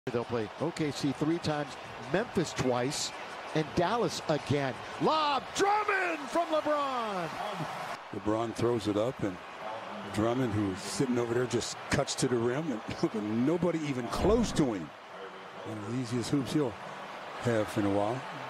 They'll play OKC 3 times, Memphis twice, and Dallas again. Lob, Drummond from LeBron. LeBron throws it up, and Drummond, who's sitting over there, just cuts to the rim, and nobody even close to him. One of the easiest hoops he'll have in a while.